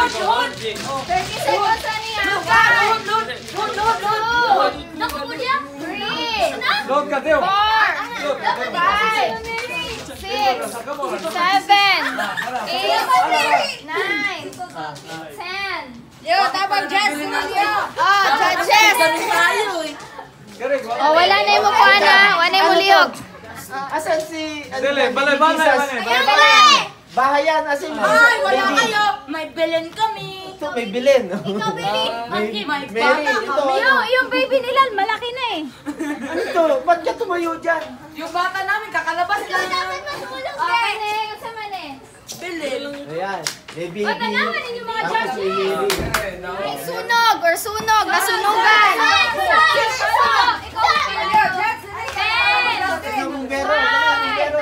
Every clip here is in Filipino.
Load! 30 seconds na niya. Load! Naku po niya. 3. Load ka, Teo. 4. 5. 6. 7. 8. 9. 10. Yo, tabang Jess! Oh, judges! Oh, wala na yung mukha na. Wala na yung muliyog. Asan si... Dali, balay. Bahayan, asan yung... Ay, wala kayo! May bilin kami! Ito, may bilin. Ikaw, baby. May Mary, bata ito. kami! Yung baby nila, malaki na eh. Ano ito? Ba't ka tumayo dyan? Yung bata namin, kakalabas Ikaw lang! dapat matulog, okay na eh. Yung sama na eh. Bilin! Ayan, baby. O, tanawan ninyo mga Tapos si Mary. May sunog or sunog. Nasunugan. Ikaw, Ikaw mong bero. Bero.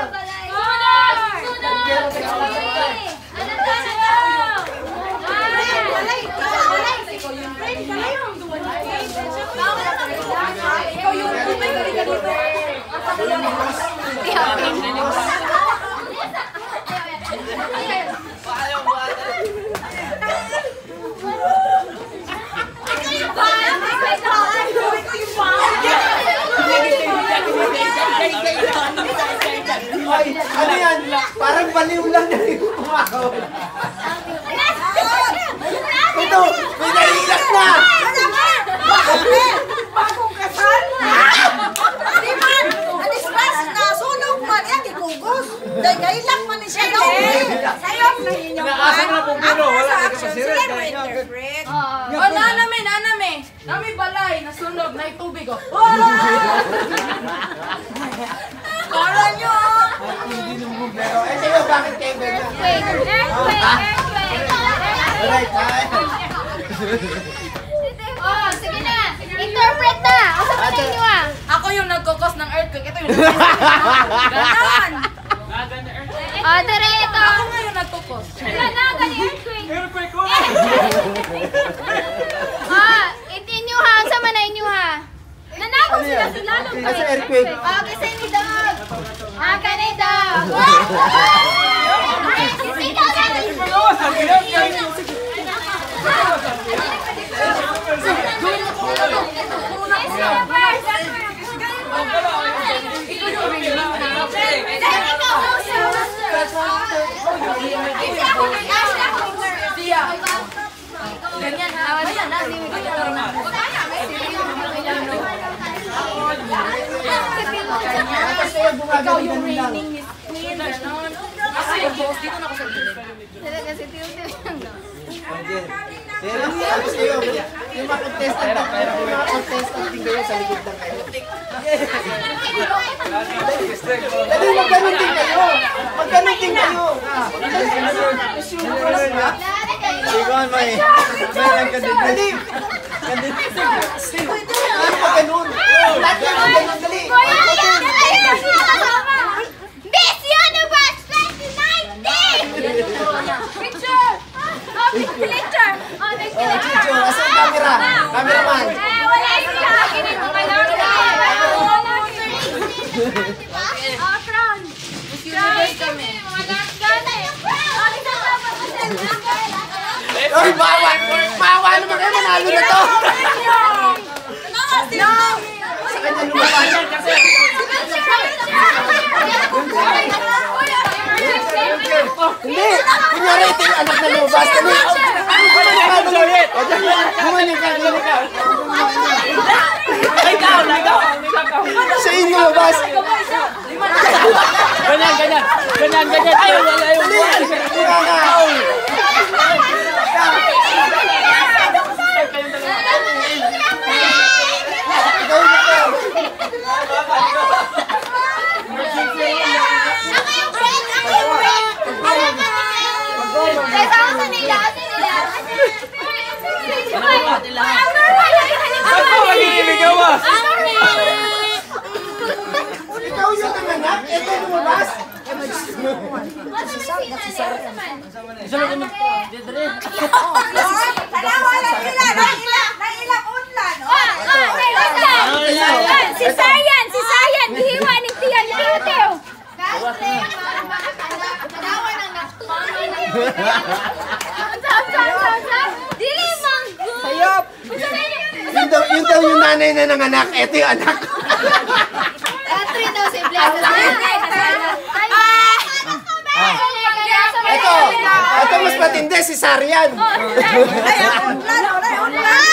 Ay, ano yan? Parang baliw lang na yung kumakaw. Ito, may naiiyak na! Bagong kasal! Di man! Alis pas na sunog man! Yan, ikugos! Dahil gailang man ni siya daw! Sayop na inyong Inaasam na pong biro, wala na kapasirit. O, naname! Nami balay, nasunog, na itubig o. Para nyo! Pero, ito yun, bakit kayo ganyan? Alright, Oh, sige na. Interpret na. Asa pa ninyo ah? Ako yung nagkukos ng earthquake. Ito yung ganan! Oh, dire ito. Ako nga yung nagkukos. Wala na, gani earthquake. Earthquake ko. Ah, itinyo ha. Asa man na inyo ha? Nanakaw sila sa lalong Asa earthquake? Oh, kasi ni Dog. Ah, kani Dog. Ikaw na. Ganyan ha. Ayan na. Ikaw yung reigning Miss Queen. Kasi yung boss, dito na ako sa gilid. Kasi tiyo-tiyo lang. Pero, tapos kayo, yung mga contestant na kayo, yung mga contestant din kayo sa likod lang kayo. Dali, magganon din kayo! Magganon din kayo! Ikaw, may lang ka din. Dali! Magganon! Lahat kayo magganon, dali! Miss Universe 2019! Picture! Oh, picture! Oh, next Oh, Chicho, asan yung camera? Cameraman! wala siya! Kinin mo kayo Oh, crown! Miss Universe kami. Mga last gana yung crown! Oy, bawal! Bawal naman kayo, manalo na to! Sa kanya lumabayan kasi! Hindi! Kunyari, ito yung anak na lumabas. Dali! Gumanin ka, gumanin ka. Sa inyo lumabas. Ganyan. Ayaw, wala yung buwan. Mura ka. Ikaw na to. Ako, mag-iibig ba? Ikaw yung nanganak? Ito lumabas? Si Sayan! Gihiwa ni Tiyan! Tiyo-tiyo! Madawa ng naktuwa. nanay na nanganak, eto yung anak. Three daw si Bless. Ito mas matindi si Sarian. Ay, unlan.